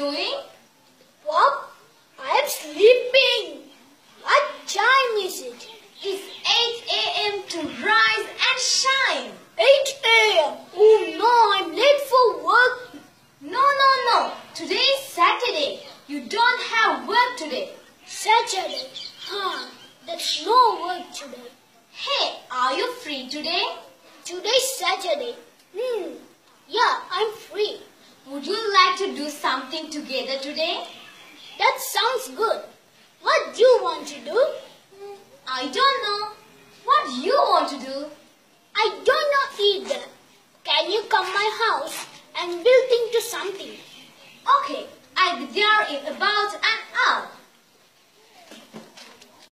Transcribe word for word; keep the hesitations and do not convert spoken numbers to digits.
doing? Pop, I am sleeping. What time is it? It's eight a m to rise and shine. eight a m Oh no, I'm late for work. No, no, no. Today is Saturday. You don't have work today. Saturday? Huh, there's no work today. Hey, are you free today? Today's Saturday. Hmm, yeah, I'm free. Would you like to do something together today? That sounds good. What do you want to do? I don't know. What do you want to do? I don't know either. Can you come my house and we'll think to something? Okay.